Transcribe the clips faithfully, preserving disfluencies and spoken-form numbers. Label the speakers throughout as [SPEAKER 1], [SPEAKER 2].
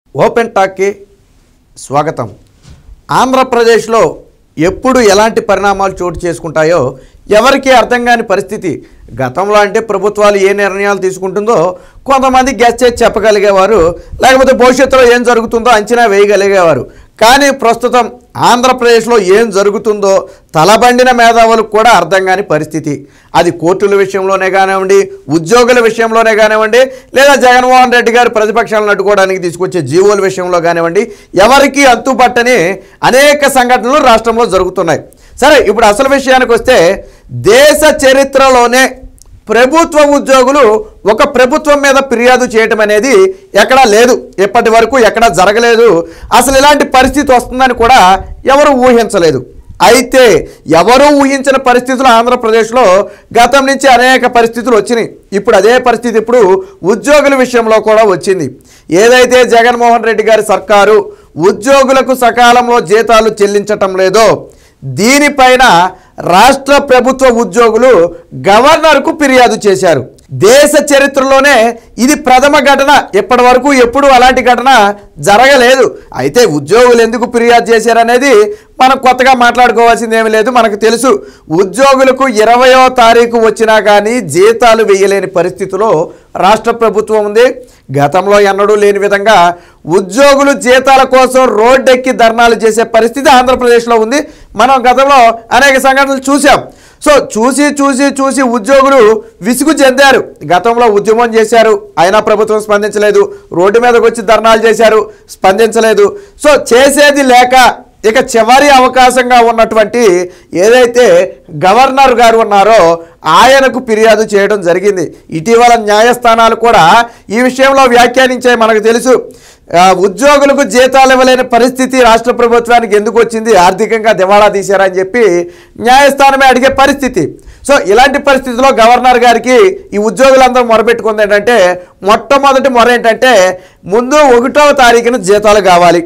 [SPEAKER 1] Open టాక్కి స్వాగతం. ఆంధ్రప్రదేశ్లో ఎప్పుడు ఎలాంటి పరిణామాలు చోటు చేసుకుంటాయో ఎవరికీ అర్థం కాని పరిస్థితి. గతంలో అంటే ప్రభుత్వాలు ఏ నిర్ణయాలు తీసుకుంటుందో కొంతమంది గెస్ చేసి చెప్పగలిగేవారు, లేకపోతే భవిష్యత్తులో ఏం జరుగుతుందో అంచనా వేయగలిగేవారు. కానీ ప్రస్తుతం ఆంధ్రప్రదేశ్లో ఏం జరుగుతుందో తలబండిన మేధావులకు కూడా అర్థం కాని పరిస్థితి. అది కోర్టుల విషయంలోనే కానివ్వండి, ఉద్యోగుల విషయంలోనే కానివ్వండి, లేదా జగన్మోహన్ రెడ్డి గారు ప్రతిపక్షాలను అడ్డుకోవడానికి తీసుకొచ్చే జీవోల విషయంలో కానివ్వండి, ఎవరికీ అంతుపట్టని అనేక సంఘటనలు రాష్ట్రంలో జరుగుతున్నాయి. సరే, ఇప్పుడు అసలు విషయానికి వస్తే దేశ చరిత్రలోనే ప్రభుత్వ ఉద్యోగులు ఒక ప్రభుత్వం మీద ఫిర్యాదు చేయటం అనేది ఎక్కడా లేదు, ఇప్పటి వరకు ఎక్కడా జరగలేదు. అసలు ఇలాంటి పరిస్థితి వస్తుందని కూడా ఎవరు ఊహించలేదు. అయితే ఎవరూ ఊహించిన పరిస్థితులు ఆంధ్రప్రదేశ్లో గతం నుంచి అనేక పరిస్థితులు వచ్చినాయి. ఇప్పుడు అదే పరిస్థితి ఇప్పుడు ఉద్యోగుల విషయంలో కూడా వచ్చింది. ఏదైతే జగన్మోహన్ రెడ్డి గారి సర్కారు ఉద్యోగులకు సకాలంలో జీతాలు చెల్లించటం లేదో దీనిపైన రాష్ట్ర ప్రభుత్వ ఉద్యోగులు గవర్నర్కు ఫిర్యాదు చేశారు. దేశ చరిత్రలోనే ఇది ప్రథమ ఘటన. ఇప్పటి వరకు ఎప్పుడు అలాంటి ఘటన జరగలేదు. అయితే ఉద్యోగులు ఎందుకు ఫిర్యాదు చేశారనేది మనం కొత్తగా మాట్లాడుకోవాల్సింది ఏమీ లేదు. మనకు తెలుసు, ఉద్యోగులకు ఇరవయో తారీఖు వచ్చినా కానీ జీతాలు వేయలేని పరిస్థితిలో రాష్ట్ర ప్రభుత్వం ఉంది. గతంలో ఎన్నడూ లేని విధంగా ఉద్యోగులు జీతాల కోసం రోడ్డెక్కి ధర్నాలు చేసే పరిస్థితి ఆంధ్రప్రదేశ్లో ఉంది. మనం గతంలో అనేక సంఘటనలు చూసాం. సో చూసి చూసి చూసి ఉద్యోగులు విసుగు చెందారు. గతంలో ఉద్యమం చేశారు, అయినా ప్రభుత్వం స్పందించలేదు. రోడ్డు మీదకి వచ్చి ధర్నాలు చేశారు, స్పందించలేదు. సో చేసేది లేక ఇక చివరి అవకాశంగా ఉన్నటువంటి ఏదైతే గవర్నర్ గారు ఉన్నారో ఆయనకు ఫిర్యాదు చేయడం జరిగింది. ఇటీవల న్యాయస్థానాలు కూడా ఈ విషయంలో వ్యాఖ్యానించాయి. మనకు తెలుసు, ఉద్యోగులకు జీతాలు ఇవ్వలేని పరిస్థితి రాష్ట్ర ప్రభుత్వానికి ఎందుకు వచ్చింది, ఆర్థికంగా దివాళా తీశారని చెప్పి న్యాయస్థానమే అడిగే పరిస్థితి. సో ఇలాంటి పరిస్థితిలో గవర్నర్ గారికి ఈ ఉద్యోగులందరూ మొరపెట్టుకుంది ఏంటంటే, మొట్టమొదటి మొర ఏంటంటే ముందు ఒకటవ తారీఖున జీతాలు కావాలి,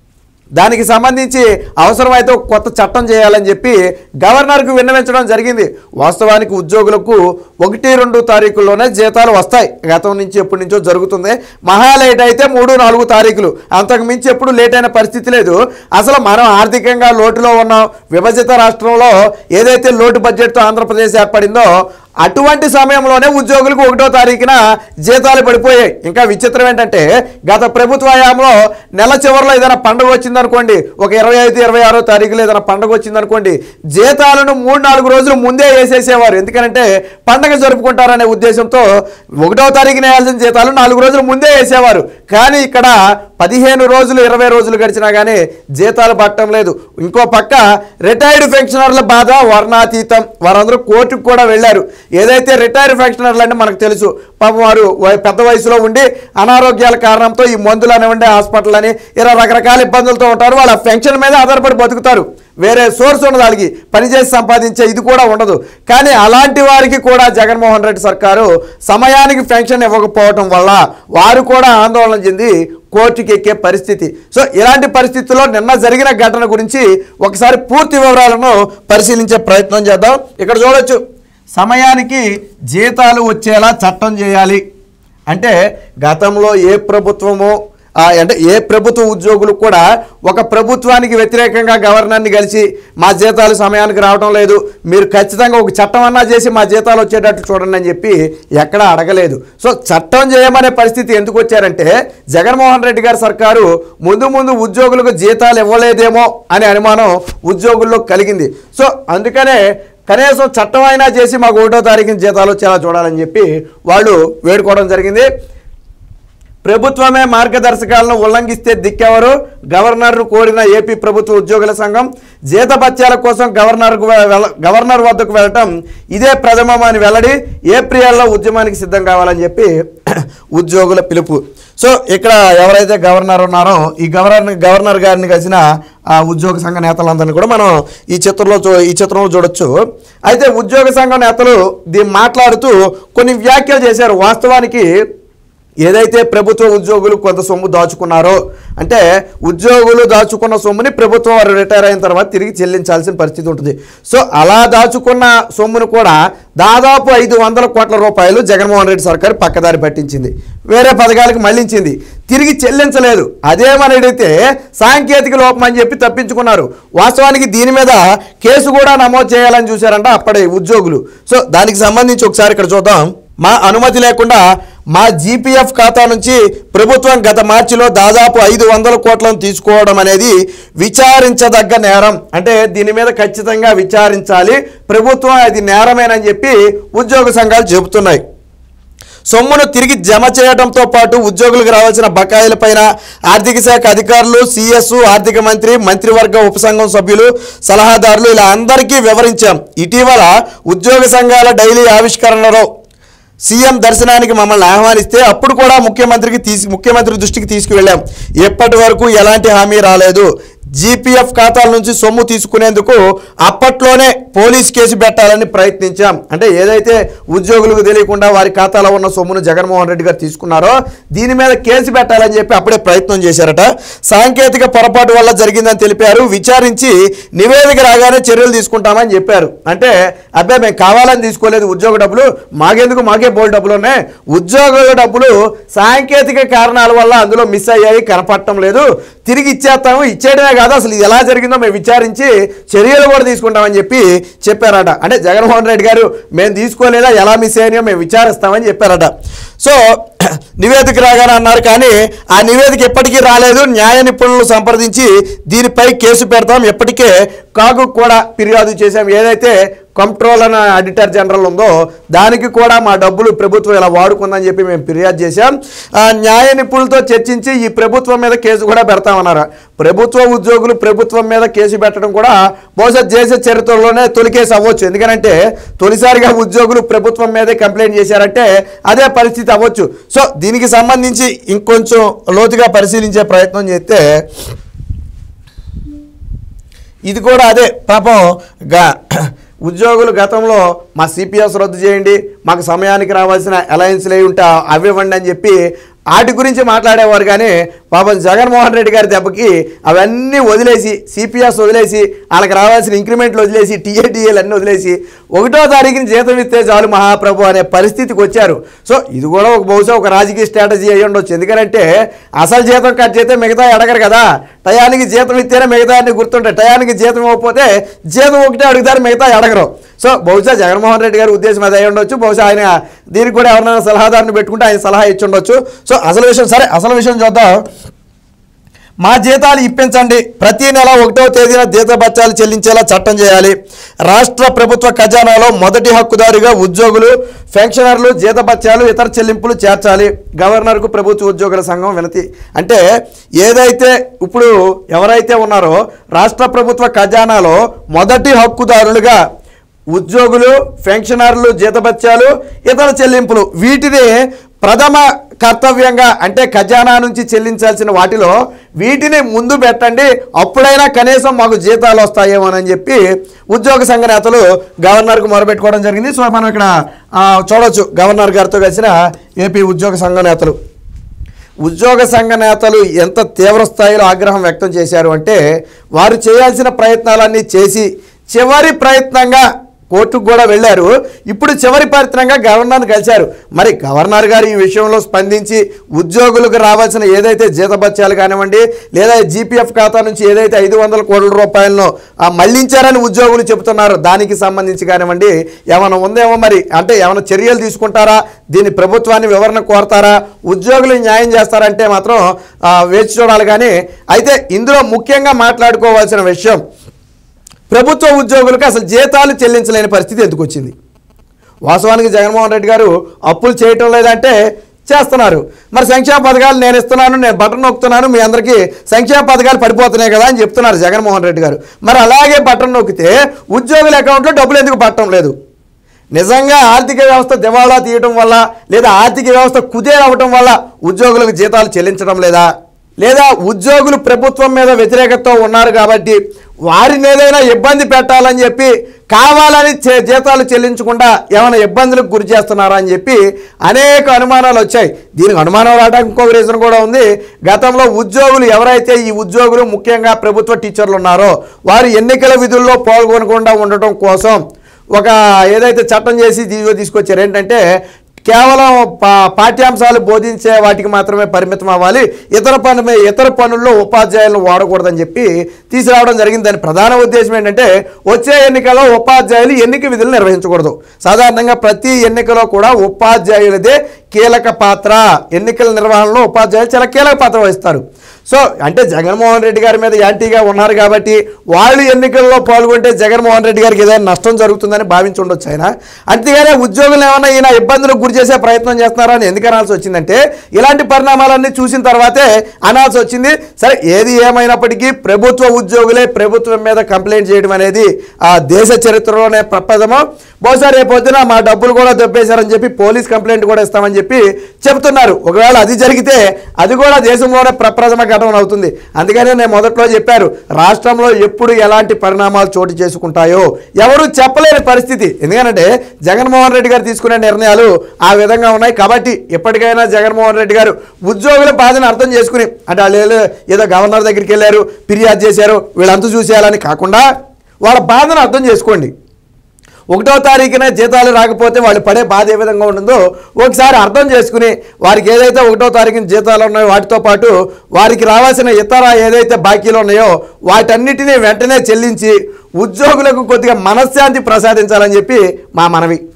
[SPEAKER 1] దానికి సంబంధించి అవసరమైతే ఒక కొత్త చట్టం చేయాలని చెప్పి గవర్నర్కు విన్నవించడం జరిగింది. వాస్తవానికి ఉద్యోగులకు ఒకటి రెండు తారీఖుల్లోనే జీతాలు వస్తాయి. గతం నుంచి ఎప్పటి నుంచో జరుగుతుంది. మహా లేట్ అయితే మూడు నాలుగు తారీఖులు, అంతకు మించి ఎప్పుడు లేట్ అయిన పరిస్థితి లేదు. అసలు మనం ఆర్థికంగా లోటులో ఉన్నాం. విభజిత రాష్ట్రంలో ఏదైతే లోటు బడ్జెట్తో ఆంధ్రప్రదేశ్ ఏర్పడిందో అటువంటి సమయంలోనే ఉద్యోగులకు ఒకటో తారీఖున జీతాలు పడిపోయాయి. ఇంకా విచిత్రం ఏంటంటే, గత ప్రభుత్వ హయాంలో నెల చివరిలో ఏదైనా పండుగ వచ్చిందనుకోండి, ఒక ఇరవై ఐదు ఇరవై ఆరో తారీఖులో ఏదైనా పండుగ వచ్చిందనుకోండి, జీతాలను మూడు నాలుగు రోజులు ముందే వేసేసేవారు. ఎందుకంటే పండుగ జరుపుకుంటారనే ఉద్దేశంతో ఒకటో తారీఖున వేయాల్సిన జీతాలు నాలుగు రోజులు ముందే వేసేవారు. కానీ ఇక్కడ పదిహేను రోజులు ఇరవై రోజులు గడిచినా కానీ జీతాలు పట్టడం లేదు. ఇంకో పక్క రిటైర్డ్ పెన్షనర్ల బాధ వర్ణాతీతం. వారందరూ కోర్టుకు కూడా వెళ్ళారు. ఏదైతే రిటైర్డ్ పెన్షనర్లు అంటే మనకు తెలుసు, పాపం వారు పెద్ద వయసులో ఉండి అనారోగ్యాల కారణంతో ఈ మందులు అనివ్వండి, హాస్పిటల్ అని ఇలా రకరకాల ఇబ్బందులతో ఉంటారు. వాళ్ళ పెన్షన్ మీద ఆధారపడి బతుకుతారు. వేరే సోర్స్ ఉన్నది, వాళ్ళకి పనిచేసి సంపాదించే ఇది కూడా ఉండదు. కానీ అలాంటి వారికి కూడా జగన్మోహన్ రెడ్డి సర్కారు సమయానికి పెన్షన్ ఇవ్వకపోవటం వల్ల వారు కూడా ఆందోళన చెంది కోర్టుకి ఎక్కే పరిస్థితి. సో ఇలాంటి పరిస్థితుల్లో నిన్న జరిగిన ఘటన గురించి ఒకసారి పూర్తి వివరాలను పరిశీలించే ప్రయత్నం చేద్దాం. ఇక్కడ చూడొచ్చు, సమయానికి జీతాలు వచ్చేలా చట్టం చేయాలి అంటే గతంలో ఏ ప్రభుత్వమో అంటే ఏ ప్రభుత్వ ఉద్యోగులు కూడా ఒక ప్రభుత్వానికి వ్యతిరేకంగా గవర్నర్ని కలిసి మా జీతాలు సమయానికి రావడం లేదు, మీరు ఖచ్చితంగా ఒక చట్టం అన్నా చేసి మా జీతాలు వచ్చేటట్టు చూడండి అని చెప్పి ఎక్కడా అడగలేదు. సో చట్టం చేయమనే పరిస్థితి ఎందుకు వచ్చారంటే, జగన్మోహన్ రెడ్డి గారి సర్కారు ముందు ముందు ఉద్యోగులకు జీతాలు ఇవ్వలేదేమో అనే అనుమానం ఉద్యోగుల్లో కలిగింది. సో అందుకనే కనీసం చట్టం అయినా చేసి మాకు ఒకటో తారీఖున జీతాలు వచ్చేలా చూడాలని చెప్పి వాళ్ళు వేడుకోవడం జరిగింది. ప్రభుత్వమే మార్గదర్శకాలను ఉల్లంఘిస్తే దిక్కెవరు? గవర్నర్ను కోరిన ఏపీ ప్రభుత్వ ఉద్యోగుల సంఘం జీతభత్యాల కోసం గవర్నర్కు గవర్నర్ వద్దకు వెళ్ళటం ఇదే ప్రథమమని వెల్లడి. ఏప్రిల్లో ఉద్యమానికి సిద్ధం కావాలని చెప్పి ఉద్యోగుల పిలుపు. సో ఇక్కడ ఎవరైతే గవర్నర్ ఉన్నారో ఈ గవర్నర్ గవర్నర్ గారిని కలిసిన ఆ ఉద్యోగ సంఘ నేతలందరినీ కూడా మనం ఈ చిత్రంలో ఈ చిత్రంలో చూడొచ్చు. అయితే ఉద్యోగ సంఘ నేతలు దీన్ని మాట్లాడుతూ కొన్ని వ్యాఖ్యలు చేశారు. వాస్తవానికి ఏదైతే ప్రభుత్వ ఉద్యోగులు కొంత సొమ్ము దాచుకున్నారో, అంటే ఉద్యోగులు దాచుకున్న సొమ్ముని ప్రభుత్వం వారు రిటైర్ అయిన తర్వాత తిరిగి చెల్లించాల్సిన పరిస్థితి ఉంటుంది. సో అలా దాచుకున్న సొమ్మును కూడా దాదాపు ఐదు వందల కోట్ల రూపాయలు జగన్మోహన్ రెడ్డి సర్కారు పక్కదారి పట్టించింది, వేరే పథకాలకు మళ్లించింది, తిరిగి చెల్లించలేదు. అదేమని అడిగితే సాంకేతిక లోపం అని చెప్పి తప్పించుకున్నారు. వాస్తవానికి దీని మీద కేసు కూడా నమోదు చేయాలని చూశారంట అప్పటి ఉద్యోగులు. సో దానికి సంబంధించి ఒకసారి ఇక్కడ చూద్దాం. మా అనుమతి లేకుండా మా జీపీఎఫ్ ఖాతా నుంచి ప్రభుత్వం గత మార్చిలో దాదాపు ఐదు వందల కోట్లను తీసుకోవడం అనేది విచారించదగ్గ నేరం. అంటే దీని మీద ఖచ్చితంగా విచారించాలి, ప్రభుత్వం అది నేరమేనని చెప్పి ఉద్యోగ సంఘాలు చెబుతున్నాయి. సొమ్మును తిరిగి జమ చేయడంతో పాటు ఉద్యోగులకు రావాల్సిన బకాయిలపైన ఆర్థిక శాఖ అధికారులు, సిఎస్, ఆర్థిక మంత్రి, మంత్రివర్గ ఉపసంఘం సభ్యులు, సలహాదారులు ఇలా అందరికీ వివరించాం. ఇటీవల ఉద్యోగ సంఘాల డైలీ ఆవిష్కరణలో సీఎం దర్శనానికి మమ్మల్ని ఆహ్వానిస్తే అప్పుడు కూడా ముఖ్యమంత్రికి తీసి ముఖ్యమంత్రి దృష్టికి తీసుకువెళ్ళాం. ఎప్పటి వరకు ఎలాంటి హామీ రాలేదు. జీపీఎఫ్ ఖాతాల నుంచి సొమ్ము తీసుకునేందుకు అప్పట్లోనే పోలీస్ కేసు పెట్టాలని ప్రయత్నించాం. అంటే ఏదైతే ఉద్యోగులకు తెలియకుండా వారి ఖాతాలో ఉన్న సొమ్మును జగన్మోహన్ రెడ్డి గారు తీసుకున్నారో దీని మీద కేసు పెట్టాలని చెప్పి అప్పుడే ప్రయత్నం చేశారట. సాంకేతిక పొరపాటు వల్ల జరిగిందని తెలిపారు. విచారించి నివేదిక రాగానే చర్యలు తీసుకుంటామని చెప్పారు. అంటే అబ్బాయి మేము కావాలని తీసుకోలేదు ఉద్యోగ డబ్బులు, మాకెందుకు, మాకే బోల్డ్ డబ్బులు ఉన్నాయి, ఉద్యోగుల డబ్బులు సాంకేతిక కారణాల వల్ల అందులో మిస్ అయ్యాయి, కనపడటం లేదు, తిరిగి ఇచ్చేస్తాము, ఇచ్చేయడమే కాదు అసలు ఇది ఎలా జరిగిందో మేము విచారించి చర్యలు కూడా తీసుకుంటామని చెప్పి చెప్పారట. అంటే జగన్మోహన్ రెడ్డి గారు మేము తీసుకోలేదా, ఎలా మిస్ అయ్యాయో మేము విచారిస్తామని చెప్పారట. సో నివేదిక రాగానే అన్నారు, కానీ ఆ నివేదిక ఎప్పటికీ రాలేదు. న్యాయ నిపుణులను సంప్రదించి దీనిపై కేసు పెడతాం, ఎప్పటికే కాగు కూడా ఫిర్యాదు చేశాం. ఏదైతే కంట్రోలర్ ఆడిటర్ జనరల్ ఉందో దానికి కూడా మా డబ్బులు ప్రభుత్వం ఇలా వాడుకుందని చెప్పి మేము ఫిర్యాదు చేశాం. న్యాయ నిపుణులతో చర్చించి ఈ ప్రభుత్వం మీద కేసు కూడా పెడతామన్నారు. ప్రభుత్వ ఉద్యోగులు ప్రభుత్వం మీద కేసు పెట్టడం కూడా బహుశా దేశ చరిత్రలోనే తొలి కేసు అవ్వచ్చు. ఎందుకంటే తొలిసారిగా ఉద్యోగులు ప్రభుత్వం మీదే కంప్లైంట్ చేశారంటే అదే పరిస్థితి అవ్వచ్చు. సో దీనికి సంబంధించి ఇంకొంచెం లోతుగా పరిశీలించే ప్రయత్నం చేస్తే ఇది కూడా అదే పాపం గా ఉద్యోగులు గతంలో మా సిపిఎస్ రద్దు చేయండి, మాకు సమయానికి రావాల్సిన అలయన్స్లు అవి ఉంటే అవి ఇవ్వండి అని చెప్పి వాటి గురించి మాట్లాడేవారు. కానీ పాపం జగన్మోహన్ రెడ్డి గారి దెబ్బకి అవన్నీ వదిలేసి, సిపిఎస్ వదిలేసి, వాళ్ళకి రావాల్సిన ఇంక్రిమెంట్లు వదిలేసి, టీఏటీఏలు అన్నీ వదిలేసి ఒకటో తారీఖుని జీతం ఇస్తే చాలు మహాప్రభు అనే పరిస్థితికి వచ్చారు. సో ఇది కూడా ఒక బహుశా ఒక రాజకీయ స్ట్రాటజీ అయ్యి ఉండొచ్చు. ఎందుకంటే అసలు జీతం కట్ చేస్తే మిగతా అడగరు కదా, టయానికి జీతం ఇస్తేనే మిగతా అన్ని గుర్తుంటాయి. టయానికి జీతం ఇవ్వకపోతే జీతం ఒకటే అడుగుతారు, మిగతా అడగరు. సో బహుశా జగన్మోహన్ రెడ్డి గారి ఉద్దేశం అది అయి ఉండొచ్చు. బహుశా ఆయన దీనికి కూడా ఎవరైనా సలహాదారుని పెట్టుకుంటే ఆయన సలహా ఇచ్చి ఉండొచ్చు. సో అసలు విషయం సరే అసలు విషయం చూద్దాం. మా జీతాలు ఇప్పించండి, ప్రతి నెల ఒకటవ తేదీన జీతభత్యాలు చెల్లించేలా చట్టం చేయాలి. రాష్ట్ర ప్రభుత్వ ఖజానాలో మొదటి హక్కుదారుగా ఉద్యోగులు, పెన్షనర్లు జీతభత్యాలు, ఇతర చెల్లింపులు చేర్చాలి. గవర్నర్కు ప్రభుత్వ ఉద్యోగుల సంఘం వినతి. అంటే ఏదైతే ఇప్పుడు ఎవరైతే ఉన్నారో రాష్ట్ర ప్రభుత్వ ఖజానాలో మొదటి హక్కుదారులుగా ఉద్యోగులు, పెన్షనర్లు జీతభత్యాలు, ఇతర చెల్లింపులు వీటిని ప్రథమ కర్తవ్యంగా అంటే ఖజానా నుంచి చెల్లించాల్సిన వాటిలో వీటిని ముందు పెట్టండి, అప్పుడైనా కనీసం మాకు జీతాలు వస్తాయేమోనని చెప్పి ఉద్యోగ సంఘ నేతలు గవర్నర్కు మొరబెట్టుకోవడం జరిగింది. సో మనం ఇక్కడ చూడవచ్చు గవర్నర్ గారితో కలిసిన ఏపీ ఉద్యోగ సంఘ నేతలు. ఉద్యోగ సంఘ నేతలు ఎంత తీవ్ర స్థాయిలో ఆగ్రహం వ్యక్తం చేశారు అంటే వారు చేయాల్సిన ప్రయత్నాలన్నీ చేసి చివరి ప్రయత్నంగా కోర్టుకు కూడా వెళ్ళారు. ఇప్పుడు చివరి ప్రయత్నంగా గవర్నర్ని కలిశారు. మరి గవర్నర్ గారు ఈ విషయంలో స్పందించి ఉద్యోగులకు రావాల్సిన ఏదైతే జీతభత్యాలు కానివ్వండి, లేదా జీపీఎఫ్ ఖాతా నుంచి ఏదైతే ఐదు వందల కోట్ల రూపాయలను మళ్లించారని ఉద్యోగులు చెబుతున్నారు దానికి సంబంధించి కానివ్వండి ఏమైనా ఉందేమో, మరి అంటే ఏమైనా చర్యలు తీసుకుంటారా, దీన్ని ప్రభుత్వాన్ని వివరణ కోరతారా, ఉద్యోగులు న్యాయం చేస్తారంటే మాత్రం వేచి చూడాలి. కానీ అయితే ఇందులో ముఖ్యంగా మాట్లాడుకోవాల్సిన విషయం ప్రభుత్వ ఉద్యోగులకు అసలు జీతాలు చెల్లించలేని పరిస్థితి ఎందుకు వచ్చింది. వాస్తవానికి జగన్మోహన్ రెడ్డి గారు అప్పులు చేయటం లేదంటే చేస్తున్నారు. మరి సంక్షేమ పథకాలు నేను ఇస్తున్నాను, నేను బటన్ నొక్కుతున్నాను, మీ అందరికీ సంక్షేమ పథకాలు పడిపోతున్నాయి కదా అని చెప్తున్నారు జగన్మోహన్ రెడ్డి గారు. మరి అలాగే బటన్ నొక్కితే ఉద్యోగుల అకౌంట్లో డబ్బులు ఎందుకు పడటం లేదు? నిజంగా ఆర్థిక వ్యవస్థ దివాళా తీయటం వల్ల, లేదా ఆర్థిక వ్యవస్థ కుదేరవటం వల్ల ఉద్యోగులకు జీతాలు చెల్లించడం లేదా, లేదా ఉద్యోగులు ప్రభుత్వం మీద వ్యతిరేకతతో ఉన్నారు కాబట్టి వారిని ఏదైనా ఇబ్బంది పెట్టాలని చెప్పి కావాలని జీతాలు చెల్లించకుండా ఏమైనా ఇబ్బందులకు గురి చేస్తున్నారా అని చెప్పి అనేక అనుమానాలు వచ్చాయి. దీనికి అనుమానం రావడానికి ఇంకొక రీజన్ కూడా ఉంది. గతంలో ఉద్యోగులు ఎవరైతే ఈ ఉద్యోగులు ముఖ్యంగా ప్రభుత్వ టీచర్లు ఉన్నారో వారు ఎన్నికల విధుల్లో పాల్గొనకుండా ఉండటం కోసం ఒక ఏదైతే చట్టం చేసి తీసుకొచ్చారు ఏంటంటే కేవలం పా పాఠ్యాంశాలు బోధించే వాటికి మాత్రమే పరిమితం అవ్వాలి, ఇతర పను ఇతర పనుల్లో ఉపాధ్యాయులను వాడకూడదని చెప్పి తీసుకురావడం జరిగింది. దాని ప్రధాన ఉద్దేశం ఏంటంటే వచ్చే ఎన్నికల్లో ఉపాధ్యాయులు ఎన్నిక విధులు నిర్వహించకూడదు. సాధారణంగా ప్రతి ఎన్నికలో కూడా ఉపాధ్యాయులదే కీలక పాత్ర, ఎన్నికల నిర్వహణలో ఉపాధ్యాయులు చాలా కీలక పాత్ర వహిస్తారు. సో అంటే జగన్మోహన్ రెడ్డి గారి మీద యాంటీగా ఉన్నారు కాబట్టి వాళ్ళు ఎన్నికల్లో పాల్గొంటే జగన్మోహన్ రెడ్డి గారికి ఏదైనా నష్టం జరుగుతుందని భావించి ఉండొచ్చు ఆయన. అంతేగానే ఉద్యోగులు ఏమన్నా ఈయన ఇబ్బందులకు గురి చేసే ప్రయత్నం చేస్తున్నారని ఎందుకు అనాల్సి వచ్చిందంటే ఇలాంటి పరిణామాలన్నీ చూసిన తర్వాతే అనాల్సి వచ్చింది. సరే ఏది ఏమైనప్పటికీ ప్రభుత్వ ఉద్యోగులే ప్రభుత్వం మీద కంప్లైంట్ చేయడం అనేది ఆ దేశ చరిత్రలోనే ప్రప్రథమం. బహుశా రేపొద్దున మా డబ్బులు కూడా దొబ్బేశారని చెప్పి పోలీస్ కంప్లైంట్ కూడా ఇస్తామని చెప్పి చెప్తున్నారు. ఒకవేళ అది జరిగితే అది కూడా దేశంలోనే ప్రప్రథమ ఘటన అవుతుంది. అందుకనే నేను మొదట్లో చెప్పారు రాష్ట్రంలో ఎప్పుడు ఎలాంటి పరిణామాలు చోటు చేసుకుంటాయో ఎవరు చెప్పలేని పరిస్థితి. ఎందుకంటే జగన్మోహన్ రెడ్డి గారు తీసుకునే నిర్ణయాలు ఆ విధంగా ఉన్నాయి. కాబట్టి ఎప్పటికైనా జగన్మోహన్ రెడ్డి గారు ఉద్యోగుల బాధను అర్థం చేసుకుని అంటే వాళ్ళు ఏదో గవర్నర్ దగ్గరికి వెళ్ళారు ఫిర్యాదు చేశారు వీళ్ళంతా చూసేయాలని కాకుండా వాళ్ళ బాధను అర్థం చేసుకోండి. ఒకటో తారీఖున జీతాలు రాకపోతే వాళ్ళు పడే బాధ ఏ విధంగా ఉంటుందో ఒకసారి అర్థం చేసుకుని వారికి ఏదైతే ఒకటో తారీఖున జీతాలు ఉన్నాయో వాటితో పాటు వారికి రావాల్సిన ఇతర ఏదైతే బాకీలు ఉన్నాయో వాటన్నిటినీ వెంటనే చెల్లించి ఉద్యోగులకు కొద్దిగా మనశ్శాంతి ప్రసాదించాలని చెప్పి మా మనవి.